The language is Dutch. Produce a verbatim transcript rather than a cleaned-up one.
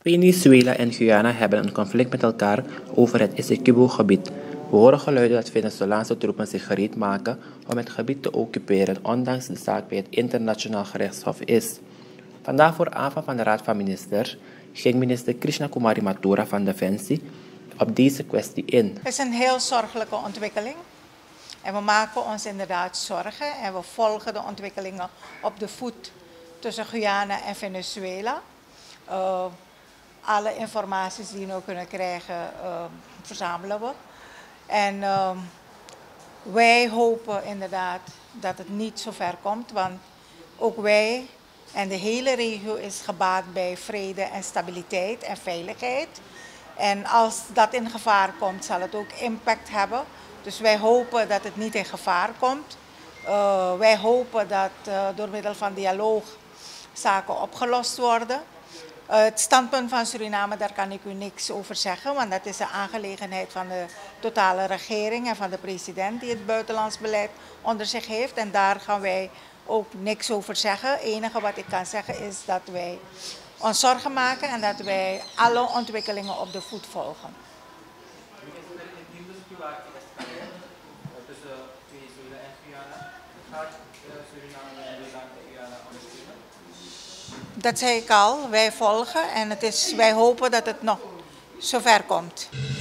Venezuela en Guyana hebben een conflict met elkaar over het Essequibo-gebied. We horen geluiden dat Venezolaanse troepen zich gereed maken om het gebied te occuperen, ondanks de zaak bij het Internationaal Gerechtshof is. Vandaag voor aanvang van de Raad van Ministers ging minister Krishna Kumari Mathura van Defensie op deze kwestie in. Het is een heel zorgelijke ontwikkeling. En we maken ons inderdaad zorgen en we volgen de ontwikkelingen op de voet tussen Guyana en Venezuela. Uh, alle informaties die we nou kunnen krijgen, uh, verzamelen we. En uh, wij hopen inderdaad dat het niet zo ver komt, want ook wij en de hele regio is gebaat bij vrede en stabiliteit en veiligheid. En als dat in gevaar komt, zal het ook impact hebben. Dus wij hopen dat het niet in gevaar komt. Uh, wij hopen dat uh, door middel van dialoog zaken opgelost worden. Uh, het standpunt van Suriname, daar kan ik u niks over zeggen, want dat is een aangelegenheid van de totale regering en van de president die het buitenlands beleid onder zich heeft. En daar gaan wij ook niks over zeggen. Het enige wat ik kan zeggen is dat wij ons zorgen maken en dat wij alle ontwikkelingen op de voet volgen. Dat zei ik al, wij volgen en het is, wij hopen dat het nog zover komt.